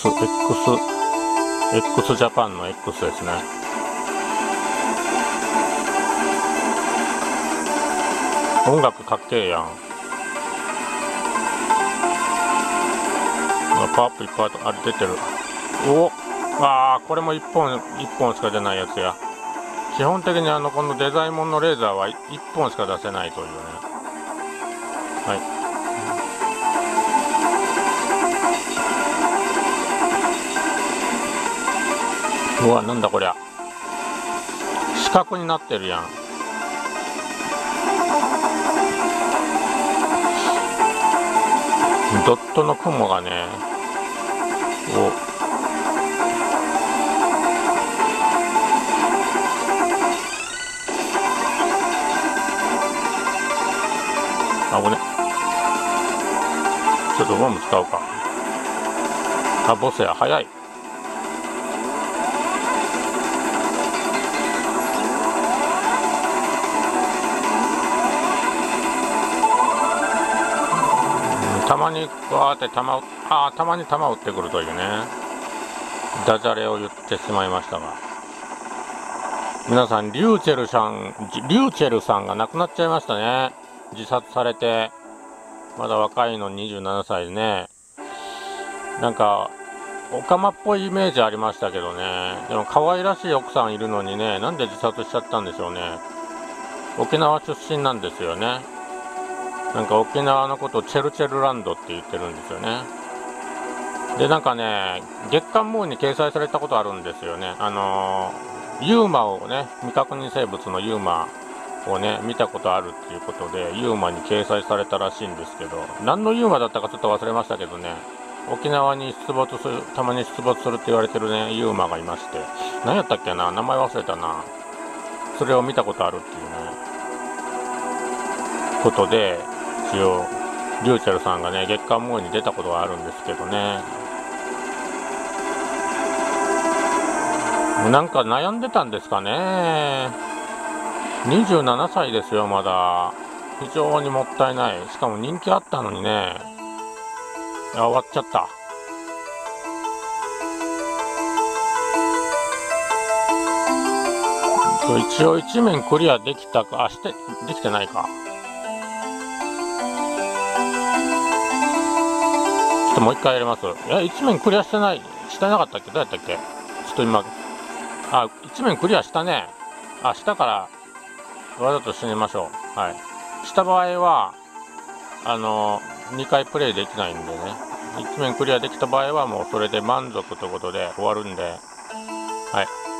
X ジャパンの X ですね。音楽かっけえやん。パワーアップいっぱいあれ出てる。おこれも1本しか出ないやつや。基本的にこのデザイモンのレーザーは1本しか出せないというね。はい。うわ、なんだこりゃ。四角になってるやん。ドットの雲がね、危ね。ちょっとボム使うか。ボスや、早い。たまにわーってたまに弾を撃ってくるというね、ダジャレを言ってしまいましたが、皆さん、リューチェルさんが亡くなっちゃいましたね。自殺されて、まだ若いの27歳でね。なんかオカマっぽいイメージありましたけどね。でも可愛らしい奥さんいるのにね、なんで自殺しちゃったんでしょうね。沖縄出身なんですよね。なんか沖縄のことをチェルチェルランドって言ってるんですよね。で、なんかね、月刊ムーンに掲載されたことあるんですよね。ユーマをね、未確認生物のユーマをね、見たことあるっていうことで、ユーマに掲載されたらしいんですけど、何のユーマだったかちょっと忘れましたけどね、沖縄にたまに出没するって言われてるね、ユーマがいまして、何やったっけな、名前忘れたな。それを見たことあるっていうね、ことで、一応、リューチェルさんがね、月刊ムーンに出たことがあるんですけどね、なんか悩んでたんですかね。27歳ですよ、まだ。非常にもったいない。しかも人気あったのにね。終わっちゃった。一応1面クリアできたか、できてないか。ちょっともう一回やります。1面クリアしてなかったっけ？どうやったっけ？ちょっと今、1面クリアしたね。したから、わざと死にましょう。はい。した場合は、2回プレイできないんでね。1面クリアできた場合はもうそれで満足ということで終わるんで、はい。